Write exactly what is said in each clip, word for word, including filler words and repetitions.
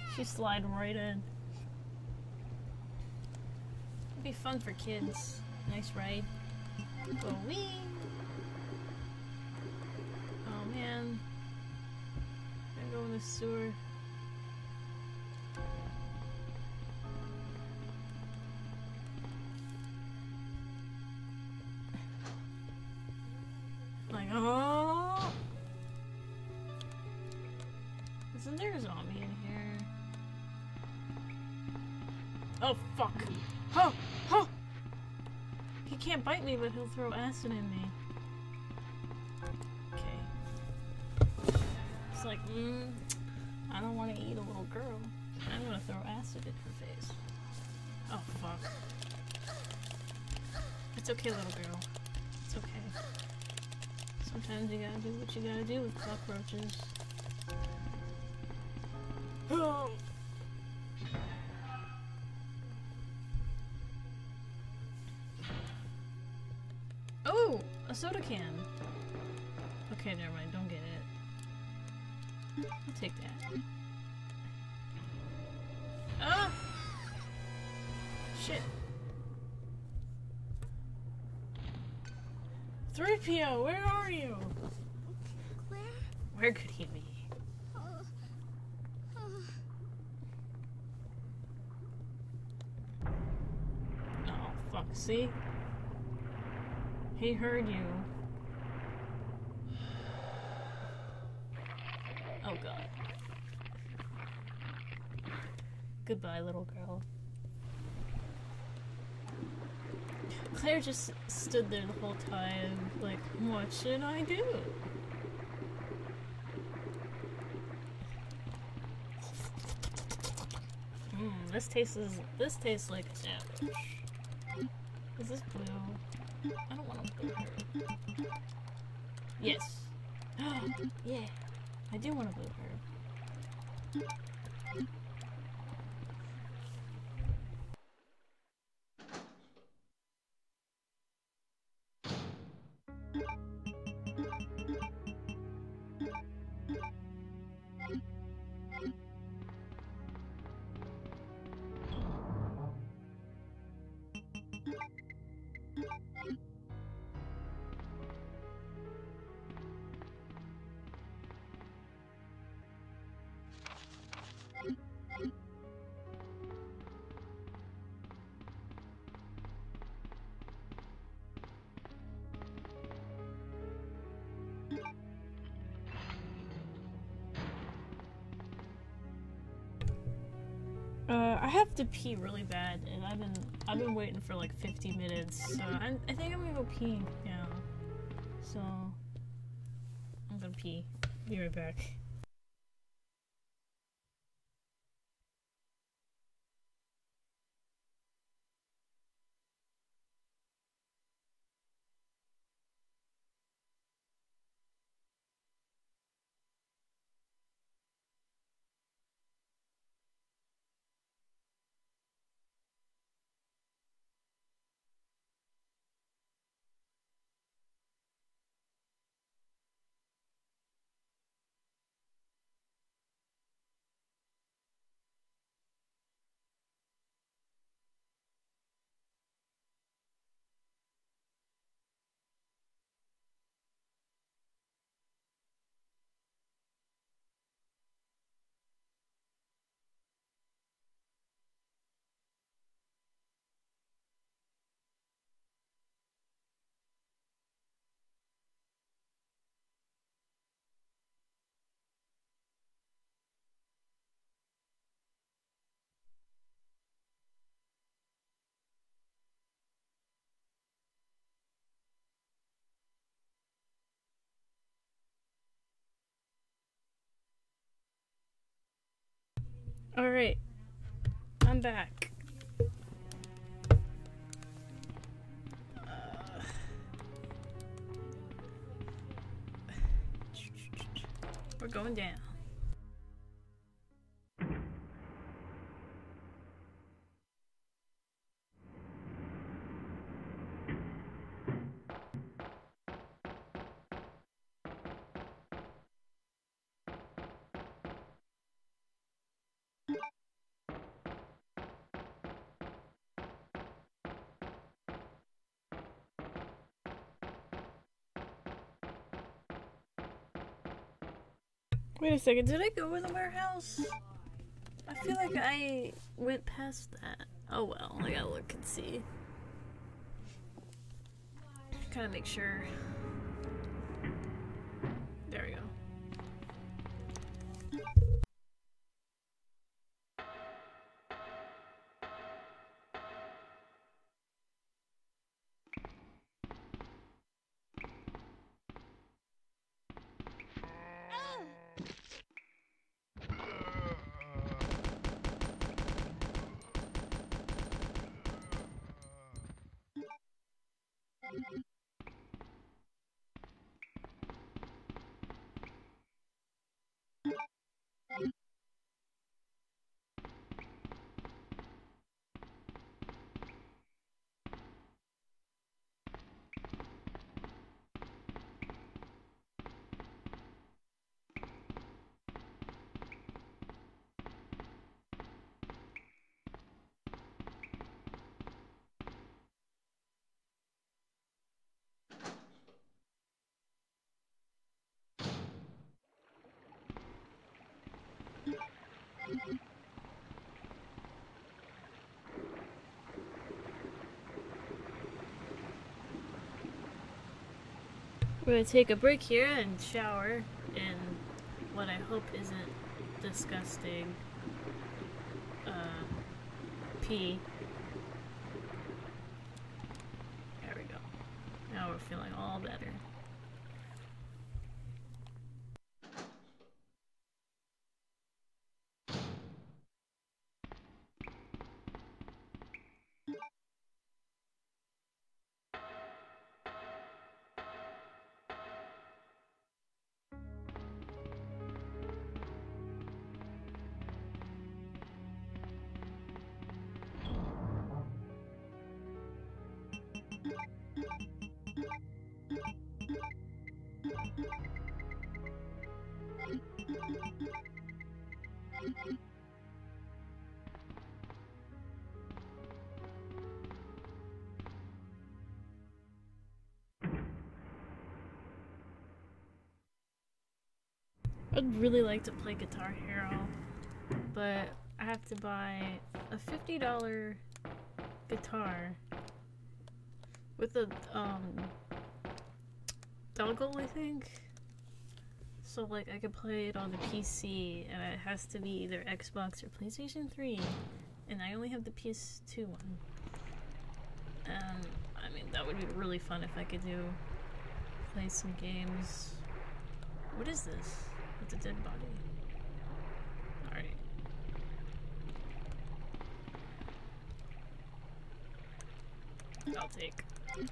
She's sliding right in. It'd be fun for kids. Nice ride. Go wee. Oh man. Gotta go in the sewer. Like, oh! Isn't there a zombie in here? Oh, fuck! Oh! Oh! He can't bite me, but he'll throw acid in me. Okay. It's like, mm, I don't want to eat a little girl. I'm gonna throw acid in her face. Oh, fuck. It's okay, little girl. It's okay. Sometimes you gotta do what you gotta do with cockroaches. Oh! Oh! A soda can! Okay, never mind, don't get it. I'll take that. Ah! Shit. three P O, where are you? Where? Where could he be? Oh. Oh. Oh, fuck, see? He heard you. Oh god. Goodbye, little girl. Claire just stood there the whole time, like, what should I do? Mmm, this tastes this tastes like a sandwich. Is this blue? I don't want a blue herb. Yes. Yeah. I do want a blue herb. Uh, I have to pee really bad, and I've been I've been waiting for like fifty minutes, so I, I think I'm gonna go pee now. So I'm gonna pee. Be right back. All right, I'm back. Uh, we're going down. Wait a second, did I go in the warehouse? I feel like I went past that. Oh well, I gotta look and see. Gotta make sure. There we go. We're gonna take a break here and shower in what I hope isn't disgusting uh, pee. There we go. Now we're feeling all better. I'd really like to play Guitar Hero, but I have to buy a fifty dollar guitar with a um dongle, I think. So like I could play it on the P C, and it has to be either Xbox or PlayStation three, and I only have the P S two one. Um, I mean that would be really fun if I could do play some games. What is this? It's a dead body. Alright. I'll take.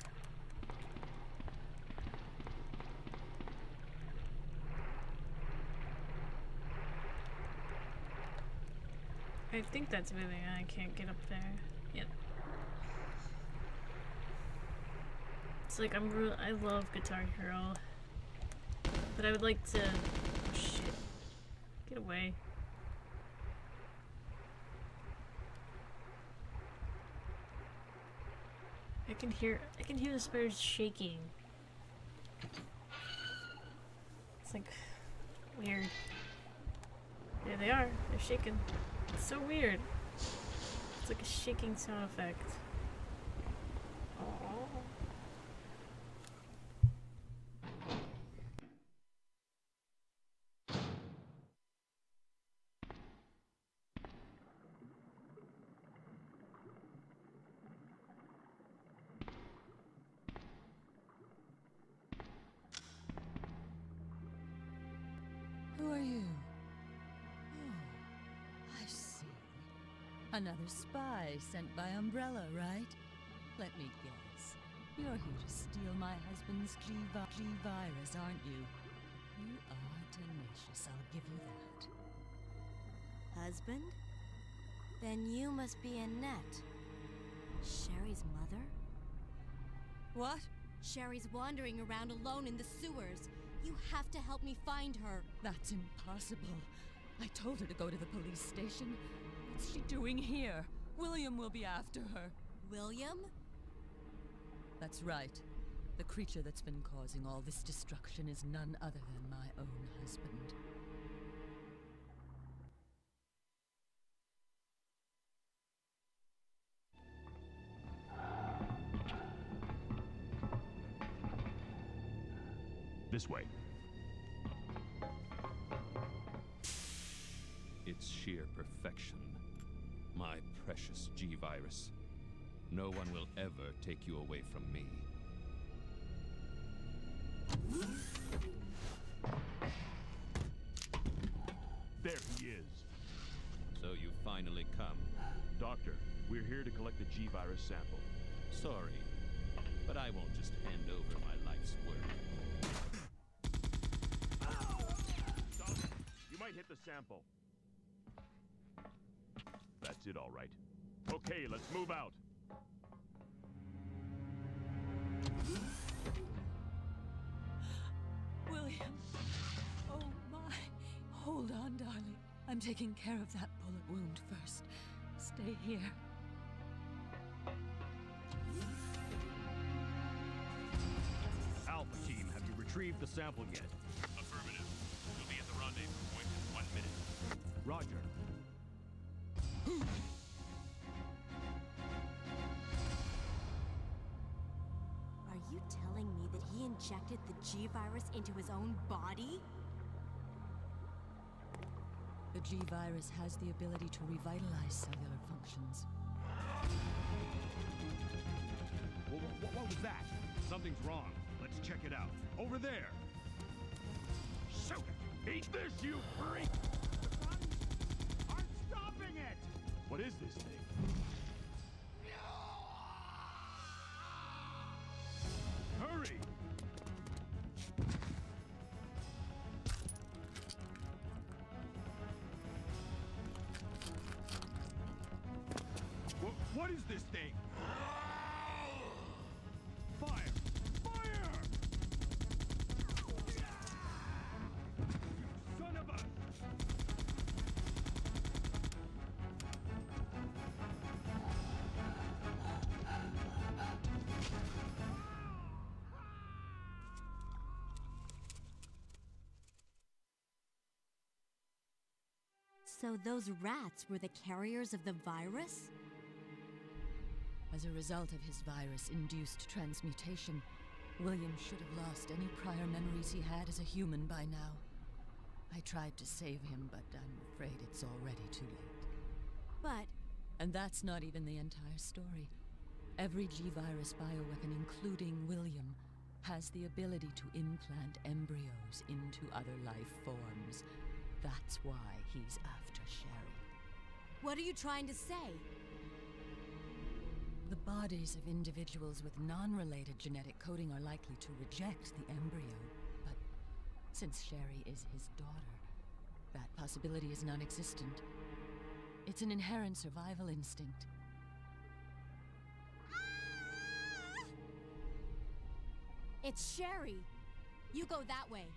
I think that's moving. I can't get up there. Yep. It's like I'm real. I love Guitar Hero, but I would like to. Oh shit! Get away. I can hear. I can hear the spiders shaking. It's like weird. There they are. They're shaking. It's so weird. It's like a shaking sound effect. Aww. Who are you? Oh, I see. Another spy sent by Umbrella, right? Let me guess. You're here to steal my husband's G-Virus, aren't you? You are tenacious, I'll give you that. Husband? Then you must be Annette. Sherry's mother? What? Sherry's wandering around alone in the sewers. You have to help me find her. That's impossible. I told her to go to the police station. What's she doing here? William will be after her. William? That's right. The creature that's been causing all this destruction is none other than my own husband. This way. It's sheer perfection. My precious G-Virus. No one will ever take you away from me. There he is. So you finally come. Doctor, we're here to collect the G-Virus sample. Sorry, but I won't just hand over my life's work. Stop! You might hit the sample. That's it, all right. Okay, let's move out. William! Oh my! Hold on, darling. I'm taking care of that bullet wound first. Stay here. Alpha team, have you retrieved the sample yet? Affirmative. We'll be at the rendezvous point in one minute. Roger. Are you telling me that he injected the G-Virus into his own body? The G-Virus has the ability to revitalize cellular functions. What, what, what was that? Something's wrong. Let's check it out. Over there. Shoot it! Eat this, you freak! The guns aren't stopping it! What is this thing? Hurry! What, what is this thing? Fire! Fire! You son of a... So those rats were the carriers of the virus? As a result of his virus-induced transmutation, William should have lost any prior memories he had as a human by now. I tried to save him, but I'm afraid it's already too late. But And that's not even the entire story. Every G-Virus bioweapon, including William, has the ability to implant embryos into other life forms. That's why he's after Sherry. what are you trying to say? The bodies of individuals with non-related genetic coding are likely to reject the embryo, but since Sherry is his daughter, that possibility is non-existent. It's an inherent survival instinct. It's Sherry. You go that way.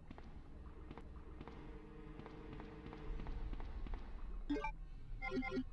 Thank you.